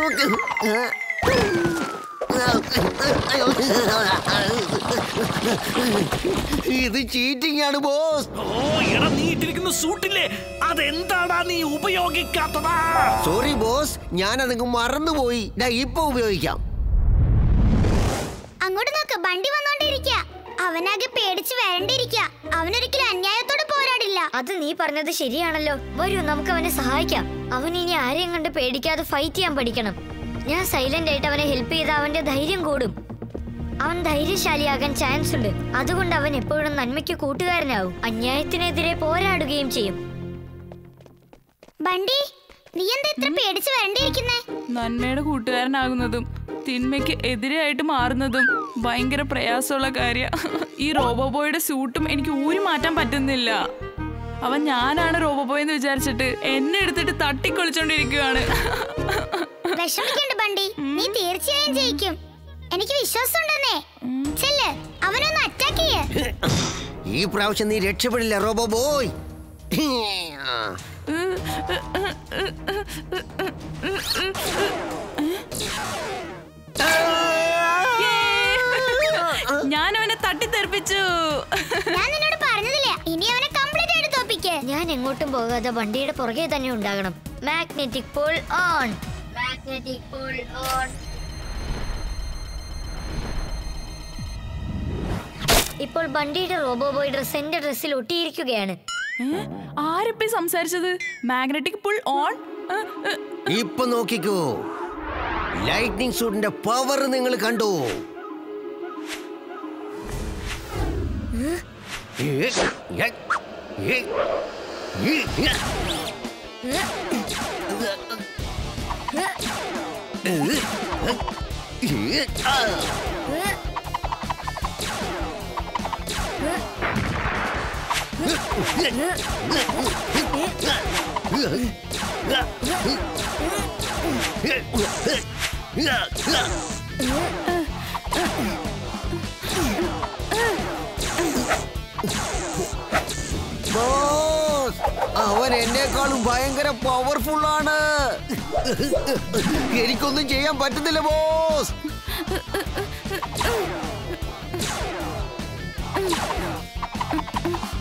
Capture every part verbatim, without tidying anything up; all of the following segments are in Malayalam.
ഇത് ചീറ്റിംഗ് ആണ് ബോസ്. ഓ എടാ, നീ ഇട്ടിരിക്കുന്ന സൂട്ടില്ലേ, അതെന്താടാ നീ ഉപയോഗിക്കാത്തതാ? സോറി ബോസ്, ഞാനതങ്ങ് മറന്നുപോയി. ഇപ്പൊ ഉപയോഗിക്കാം. അങ്ങോട്ട് നോക്ക്, ബണ്ടി വന്നോണ്ടിരിക്കുക. അവനാകെ പേടിച്ച് വരണ്ടിരിക്കുക. അവനൊരിക്കലും അന്യായത്തോട് പോരാടില്ല. അത് നീ പറഞ്ഞത് ശരിയാണല്ലോ. വരൂ, നമുക്ക് അവനെ സഹായിക്കാം. അവൻ ഇനി ആരെയും കണ്ട് പേടിക്കാതെ ഫൈറ്റ് ചെയ്യാൻ പഠിക്കണം. ഞാൻ സൈലന്റ് ആയിട്ട് അവനെ ഹെൽപ്പ് ചെയ്ത അവന്റെ ധൈര്യം കൂടും. അവൻ ധൈര്യശാലിയാകാൻ ചാൻസ് ഉണ്ട്. അതുകൊണ്ട് അവൻ എപ്പോഴും നന്മയ്ക്ക് കൂട്ടുകാരനാവും, അന്യായത്തിനെതിരെ പോരാടുകയും ചെയ്യും. ബണ്ടി, നീ എന്താ ഇത്ര പേടിച്ച് വരണ്ടിരിക്കുന്നേ? നന്മയുടെ കൂട്ടുകാരനാകുന്നതും തിന്മയ്ക്ക് എതിരായിട്ട് മാറുന്നതും ഭയങ്കര പ്രയാസമുള്ള കാര്യ. ഈ റോബോബോയുടെ സ്യൂട്ടും എനിക്ക് ഊരി മാറ്റാൻ പറ്റുന്നില്ല. അവൻ ഞാനാണ് റോബോബോയ് എന്ന് വിചാരിച്ചിട്ട് എന്നെ എടുത്തിട്ട് തട്ടിക്കൊളിച്ചോണ്ടിരിക്കുകയാണ്. വിഷമിക്കണ്ട ബണ്ടി, നീ തീർച്ചയായും ജയിക്കും. എനിക്ക് വിശ്വാസം ഉണ്ടെന്നേ. ചെല്ല്, അവനൊന്ന് അറ്റാക്ക് ചെയ്യ്. ഈ പ്രാവശ്യം നീ രക്ഷപ്പെടില്ല റോബോബോയ്. ഞാൻ അവനെ തട്ടിത്തെറിപ്പിച്ചു. ഞാൻ നിന്നോട് പറഞ്ഞതില്ലേ, ഇനി അവനെ കംപ്ലീറ്റ് ആയിട്ട് തോപ്പിക്ക്. ഞാൻ എങ്ങോട്ടും പോകാതെ വണ്ടിയുടെ പുറകെ തന്നെ ഉണ്ടാകണം. Magnetic pull on, magnetic pull on. ഇപ്പോൾ ബണ്ടിയുടെ റോബോബോയ് ഡ്രസ് എന്റെ ഡ്രസ്സിൽ ഒട്ടിയിരിക്കുകയാണ്. ആരിപ്പോ സംസാരിച്ചത്? Magnetic pull on. ഇപ്പൊ നോക്കിക്കോ, ലൈറ്റ്നിങ് സൂട്ടിന്റെ പവർ നിങ്ങൾ കണ്ടു. ബോസ്, അവൻ എന്നെക്കാളും ഭയങ്കര പവർഫുൾ ആണ്. എനിക്കൊന്നും ചെയ്യാൻ പറ്റുന്നില്ല ബോസ്.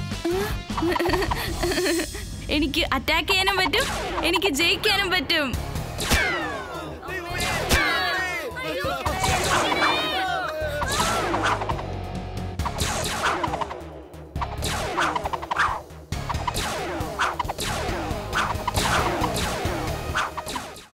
എനിക്ക് അറ്റാക്ക് ചെയ്യാനും പറ്റും, എനിക്ക് ജയിക്കാനും പറ്റും.